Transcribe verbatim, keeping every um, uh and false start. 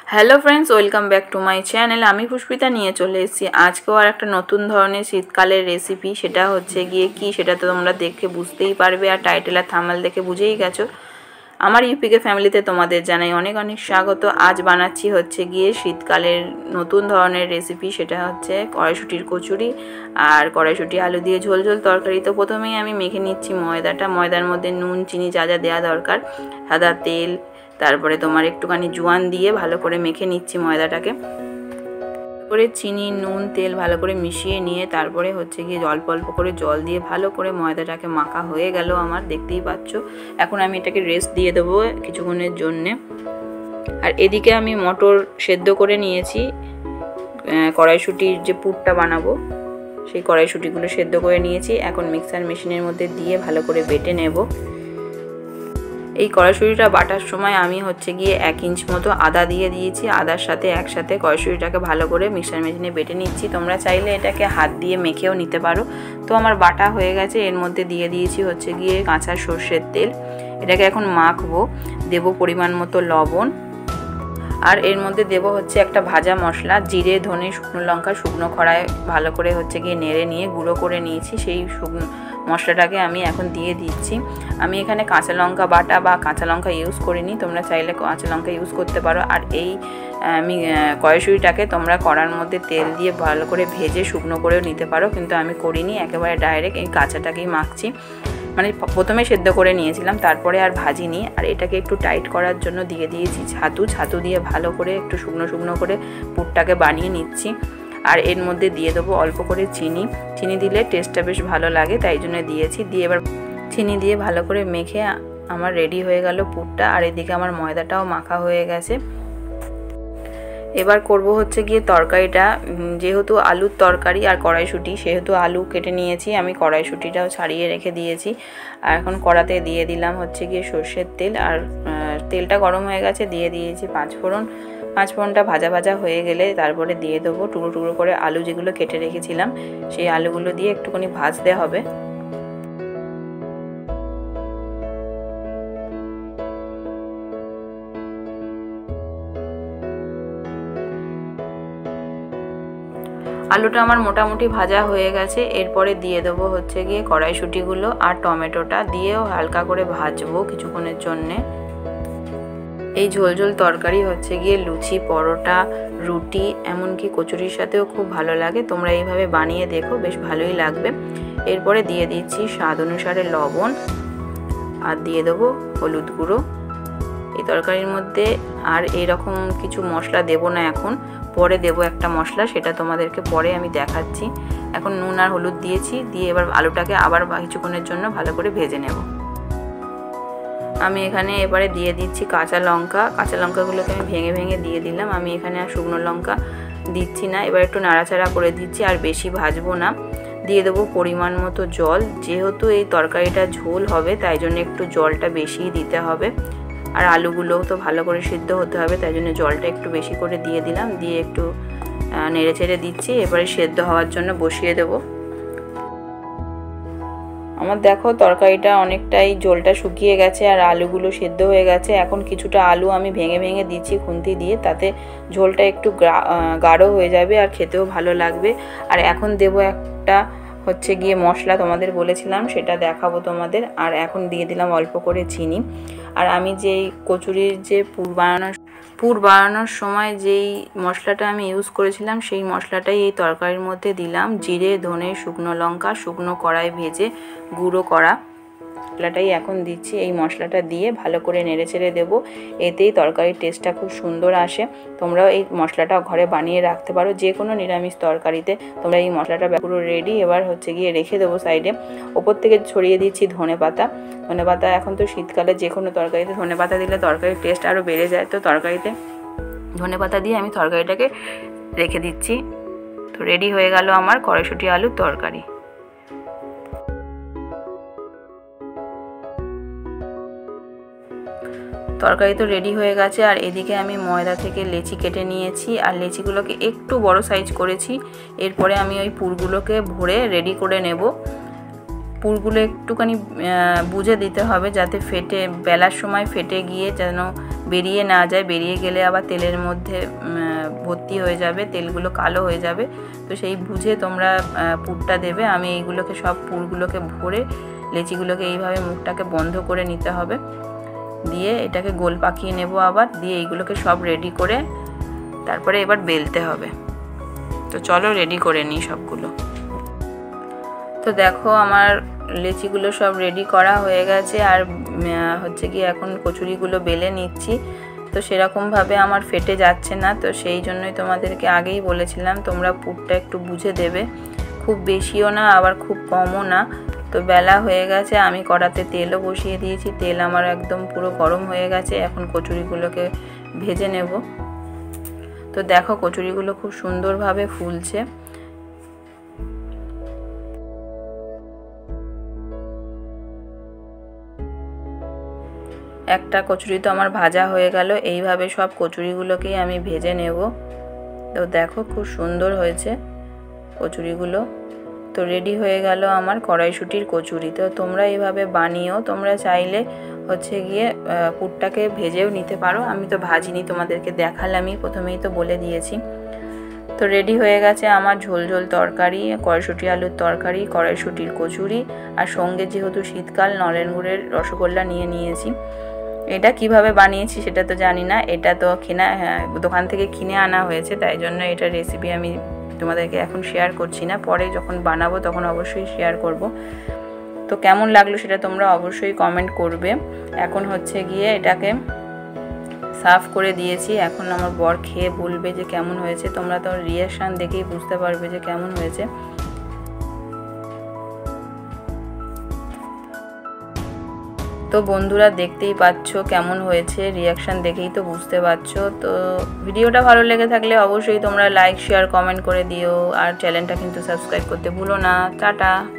Hello friends, welcome back to my channel. আমি পুষ্পিতা নিয়ে চলে এসেছি আজকেও আর একটা নতুন ধরনের শীতকালের রেসিপি। সেটা হচ্ছে গিয়ে কি সেটা তো তোমরা দেখে বুঝতেই পারবে, আর টাইটেল আর থাম্বনেল দেখে বুঝেই গেছো। আমার ইউপিকে ফ্যামিলিতে তোমাদের জানাই অনেক অনেক স্বাগত। আজ বানাচ্ছি হচ্ছে গিয়ে শীতকালের নতুন ধরনের রেসিপি, সেটা হচ্ছে কড়াইশুঁটির কচুরি আর কড়াইশুঁটি আলু দিয়ে ঝোল ঝোল তরকারি। তো প্রথমেই আমি মেখে নিচ্ছি ময়দাটা। ময়দার মধ্যে নুন চিনি যা যা দেওয়া দরকার, সাদা তেল, তারপরে তোমার একটুখানি জোয়ান দিয়ে ভালো করে মেখে নিচ্ছি ময়দাটাকে। করে চিনি নুন তেল ভালো করে মিশিয়ে নিয়ে তারপরে হচ্ছে গিয়ে অল্প অল্প করে জল দিয়ে ভালো করে ময়দাটাকে মাখা হয়ে গেল আমার, দেখতেই পাচ্ছ। এখন আমি এটাকে রেস্ট দিয়ে দেবো কিছুক্ষণের জন্যে। আর এদিকে আমি মটর সেদ্ধ করে নিয়েছি, কড়াইশুঁটির যে পুরটা বানাবো সেই কড়াইশুঁটিগুলো সেদ্ধ করে নিয়েছি। এখন মিক্সার মেশিনের মধ্যে দিয়ে ভালো করে বেটে নেব। এই কড়াইশুঁটিটা বাটার সময় আমি হচ্ছে গিয়ে এক ইঞ্চ মতো আদা দিয়ে দিয়েছি। আদার সাথে একসাথে কড়াইশুঁটিটাকে ভালো করে মিক্সার মেশিনে বেটে নিচ্ছি। তোমরা চাইলে এটাকে হাত দিয়ে মেখেও নিতে পারো। তো আমার বাটা হয়ে গেছে। এর মধ্যে দিয়ে দিয়েছি হচ্ছে গিয়ে কাঁচা সর্ষের তেল। এটাকে এখন মাখবো। দেব পরিমাণ মতো লবণ, আর এর মধ্যে দেব হচ্ছে একটা ভাজা মশলা, জিরে ধনে শুকনো লঙ্কা শুকনো খড়ায় ভালো করে হচ্ছে গিয়ে নেড়ে নিয়ে গুঁড়ো করে নিয়েছি। সেই শুকনো মশলাটাকে আমি এখন দিয়ে দিচ্ছি। আমি এখানে কাঁচা লঙ্কা বাটা বা কাঁচা লঙ্কা ইউজ করিনি, তোমরা চাইলে কাঁচা লঙ্কা ইউজ করতে পারো। আর এই আমি কড়াইশুঁটিটাকে তোমরা কড়ার মধ্যে তেল দিয়ে ভালো করে ভেজে শুকনো করেও নিতে পারো, কিন্তু আমি করিনি, একেবারে ডাইরেক্ট এই কাঁচাটাকেই মাখছি। মানে প্রথমে সেদ্ধ করে নিয়েছিলাম, তারপরে আর ভাজিনি। আর এটাকে একটু টাইট করার জন্য দিয়ে দিয়েছি ছাতু। ছাতু দিয়ে ভালো করে একটু শুকনো শুকনো করে পুরটাকে বানিয়ে নিচ্ছি। আর এর মধ্যে দিয়ে দেবো অল্প করে চিনি। চিনি দিলে টেস্টটা বেশ ভালো লাগে, তাই জন্য দিয়েছি। দিয়ে এবার চিনি দিয়ে ভালো করে মেখে আমার রেডি হয়ে গেল পুরটা। আর এদিকে আমার ময়দাটাও মাখা হয়ে গেছে। এবার করব হচ্ছে গিয়ে তরকারিটা। যেহেতু আলুর তরকারি আর কড়াইশুঁটি, সেহেতু আলু কেটে নিয়েছি, আমি কড়াইশুঁটিটাও ছাড়িয়ে রেখে দিয়েছি। আর এখন কড়াতে দিয়ে দিলাম হচ্ছে গিয়ে সর্ষের তেল। আর তেলটা গরম হয়ে গেছে, দিয়ে দিয়েছি পাঁচ ফোড়ন। পাঁচ ফোড়নটা ভাজা ভাজা হয়ে গেলে তারপরে দিয়ে দেবো টুকরো টুকরো করে আলু যেগুলো কেটে রেখেছিলাম, সেই আলুগুলো দিয়ে একটুখানি ভাজতে হবে। আলুটা আমার মোটামুটি ভাজা হয়ে গেছে। এরপরে দিয়ে দেবো হচ্ছে গিয়ে কড়াইশুঁটিগুলো আর টমেটোটা দিয়েও হালকা করে ভাজবো কিছুক্ষণের জন্যে। এই ঝোল ঝোল তরকারি হচ্ছে গিয়ে লুচি, পরোটা, রুটি, এমনকি কচুরির সাথেও খুব ভালো লাগে। তোমরা এইভাবে বানিয়ে দেখো, বেশ ভালোই লাগবে। এরপরে দিয়ে দিচ্ছি স্বাদ অনুসারে লবণ, আর দিয়ে দেবো হলুদ গুঁড়ো। এই তরকারির মধ্যে আর এরকম কিছু মশলা দেব না এখন, পরে দেব একটা মশলা, সেটা তোমাদেরকে পরে আমি দেখাচ্ছি। এখন নুন আর হলুদ দিয়েছি, দিয়ে এবার আলুটাকে আবার কিছুক্ষণের জন্য ভালো করে ভেজে নেব। আমি এখানে এবারে দিয়ে দিচ্ছি কাঁচা লঙ্কা। কাঁচা লঙ্কাগুলোকে আমি ভেঙে ভেঙে দিয়ে দিলাম। আমি এখানে আর শুকনো লঙ্কা দিচ্ছি না। এবার একটু নাড়াচাড়া করে দিচ্ছি, আর বেশি ভাজবো না। দিয়ে দেবো পরিমাণ মতো জল। যেহেতু এই তরকারিটা ঝোল হবে, তাই জন্য একটু জলটা বেশিই দিতে হবে। আর আলুগুলোও তো ভালো করে সিদ্ধ হতে হবে, তাই জন্য জলটা একটু বেশি করে দিয়ে দিলাম। দিয়ে একটু নেড়ে চেড়ে দিচ্ছি। এবারে সেদ্ধ হওয়ার জন্য বসিয়ে দেব। আমার দেখো তরকারিটা অনেকটাই জলটা শুকিয়ে গেছে আর আলুগুলো সেদ্ধ হয়ে গেছে। এখন কিছুটা আলু আমি ভেঙে ভেঙে দিচ্ছি খুন্তি দিয়ে, তাতে ঝোলটা একটু গাঢ় হয়ে যাবে আর খেতেও ভালো লাগবে। আর এখন দেব একটা হচ্ছে গিয়ে মশলা, তোমাদের বলেছিলাম সেটা দেখাবো তোমাদের। আর এখন দিয়ে দিলাম অল্প করে চিনি। আর আমি যেই কচুরির যে পুর বানানোর পুর বানানোর সময় যেই মশলাটা আমি ইউজ করেছিলাম, সেই মশলাটাই এই তরকারির মধ্যে দিলাম। জিরে ধনে শুকনো লঙ্কা শুকনো কড়াই ভেজে গুঁড়ো করা মশলাটাই এখন দিচ্ছি। এই মশলাটা দিয়ে ভালো করে নেড়ে চেড়ে দেবো, এতেই তরকারির টেস্টটা খুব সুন্দর আসে। তোমরাও এই মশলাটা ঘরে বানিয়ে রাখতে পারো, যে কোনো নিরামিষ তরকারিতে তোমরা এই মশলাটা পুরো রেডি। এবার হচ্ছে গিয়ে রেখে দেবো সাইডে। ওপর থেকে ছড়িয়ে দিচ্ছি ধনে পাতা। ধনে পাতা এখন তো শীতকালে যে কোনো তরকারিতে ধনে পাতা দিলে তরকারির টেস্ট আরও বেড়ে যায়। তো তরকারিতে ধনে পাতা দিয়ে আমি তরকারিটাকে রেখে দিচ্ছি। তো রেডি হয়ে গেল আমার কড়াইশুঁটি আলুর তরকারি। তরকারি তো রেডি হয়ে গেছে। আর এদিকে আমি ময়দা থেকে লেচি কেটে নিয়েছি, আর লেচিগুলোকে একটু বড় সাইজ করেছি। এরপরে আমি ওই পুরগুলোকে ভরে রেডি করে নেব। পুরগুলো একটুখানি বুঝে দিতে হবে যাতে ফেটে বেলার সময় ফেটে গিয়ে যেন বেরিয়ে না যায়, বেরিয়ে গেলে আবার তেলের মধ্যে ভর্তি হয়ে যাবে, তেলগুলো কালো হয়ে যাবে। তো সেই বুঝে তোমরা পুরটা দেবে। আমি এইগুলোকে সব পুরগুলোকে ভরে লেচিগুলোকে এইভাবে মুখটাকে বন্ধ করে নিতে হবে, দিয়ে এটাকে গোল পাকিয়ে নেব আবার, দিয়ে এইগুলোকে সব রেডি করে তারপরে এবার বেলতে হবে। তো চলো রেডি করে নিই সবগুলো। তো দেখো আমার লেচিগুলো সব রেডি করা হয়ে গেছে, আর হচ্ছে কি এখন কচুরিগুলো বেলে নিচ্ছি। তো সেরকমভাবে আমার ফেটে যাচ্ছে না, তো সেই জন্যই তোমাদেরকে আগেই বলেছিলাম তোমরা পুরটা একটু বুঝে দেবে, খুব বেশিও না আবার খুব কমও না। তো বেলা হয়ে গেছে, আমি কড়াতে তেলও বসিয়ে দিয়েছি, তেল আমার একদম পুরো গরম হয়ে গেছে। এখন কচুরিগুলোকে ভেজে নেব। তো দেখো কচুরিগুলো খুব সুন্দরভাবে ফুলছে। একটা কচুরি তো আমার ভাজা হয়ে গেল, এইভাবে সব কচুরিগুলোকেই আমি ভেজে নেব। তো দেখো খুব সুন্দর হয়েছে কচুরিগুলো। তো রেডি হয়ে গেল আমার কড়াইশুঁটির কচুরি। তো তোমরা এইভাবে বানিও, তোমরা চাইলে হচ্ছে গিয়ে পুরটাকে ভেজেও নিতে পারো, আমি তো ভাজিনি, তোমাদেরকে দেখালামই, প্রথমেই তো বলে দিয়েছি। তো রেডি হয়ে গেছে আমার ঝোল ঝোল তরকারি, কড়াইশুঁটি আলুর তরকারি, কড়াইশুঁটির কচুরি, আর সঙ্গে যেহেতু শীতকাল নলেন গুড়ের রসগোল্লা নিয়ে নিয়েছি। এটা কিভাবে বানিয়েছি সেটা তো জানি না, এটা তো কেনা দোকান থেকে কিনে আনা হয়েছে, তাই জন্য এটা রেসিপি আমি তোমাদেরকে এখন শেয়ার করছি না, পরে যখন বানাবো তখন অবশ্যই শেয়ার করব। তো কেমন লাগলো সেটা তোমরা অবশ্যই কমেন্ট করবে। এখন হচ্ছে গিয়ে এটাকে সার্ভ করে দিয়েছি, এখন আমার বর খেয়ে বলবে যে কেমন হয়েছে। তোমরা তো রিয়াকশান দেখেই বুঝতে পারবে যে কেমন হয়েছে। তো বন্ধুরা দেখতেই পাচ্ছ কেমন হয়েছে, রিয়াকশান দেখেই তো বুঝতে পারছো। তো ভিডিওটা ভালো লেগে থাকলে অবশ্যই তোমরা লাইক শেয়ার কমেন্ট করে দিও, আর চ্যানেলটা কিন্তু সাবস্ক্রাইব করতে ভুলো না। টাটা।